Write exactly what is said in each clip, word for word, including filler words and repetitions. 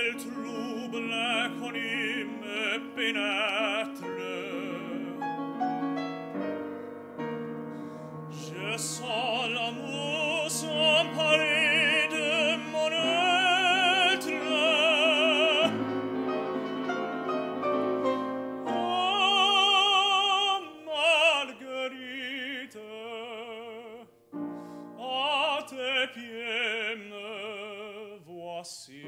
le trouble qu'on y me pénètre. Je sens l'amour s'emparer de mon être. Oh, Marguerite, à tes pieds me voici.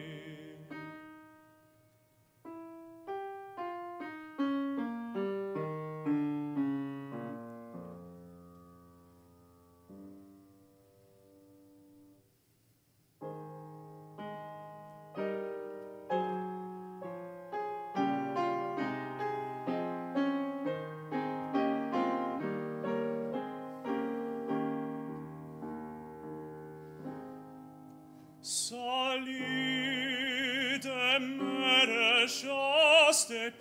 Salut de mere chaste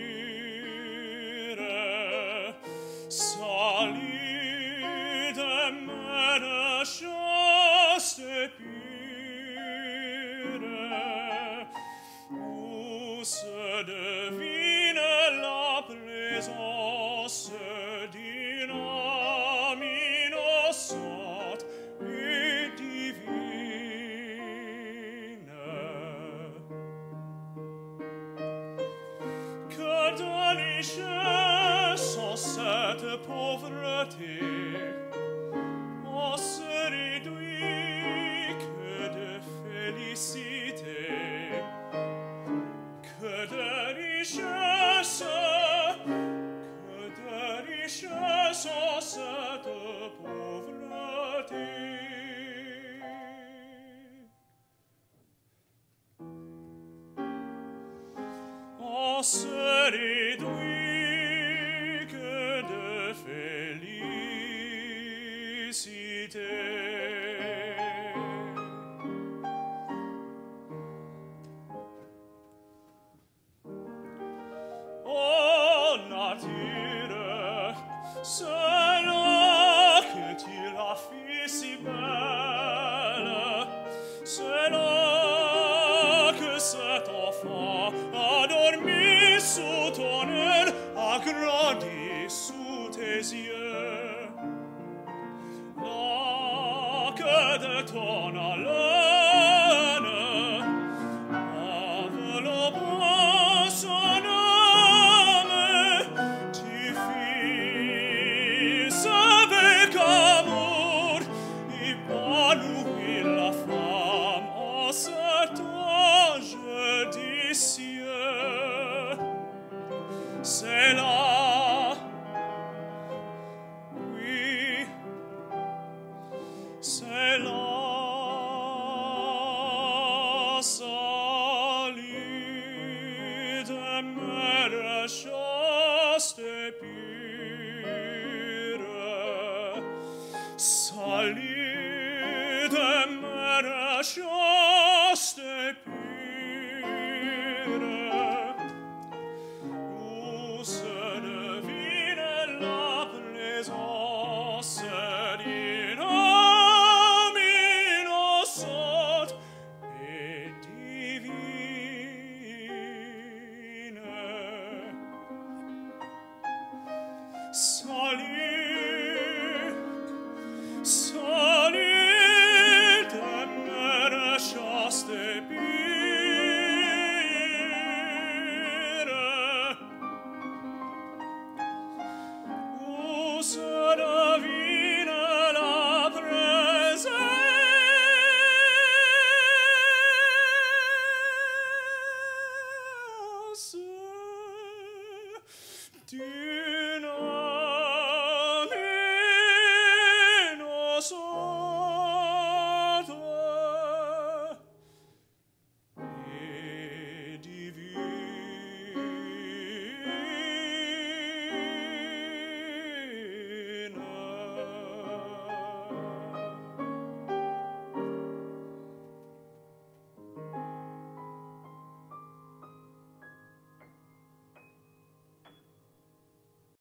pire, salut de mere chaste pire, où se devine la présence d'une âme innocente et divine. Que de richesse en cette pauvreté, on se réduit, que de félicité, que de richesse, que de richesse en cette pauvreté. On se réduit, que de félicité. Oh, nature, celle-là que tu l'as fait si belle, celle-là que cet enfant a dormi sous ton aile, a grandi sous tes yeux. Là que de ton haleine enveloppant son âme, tu fis avec amour épanouir la femme en cet âge des cieux. C'est là, oui, c'est là. Salut de mere chaste pure, salut de mere chaste pure, où se devine la présence d'une âme innocente et divine. Salut, salut de mere chaste pure, où se devine la présence d'une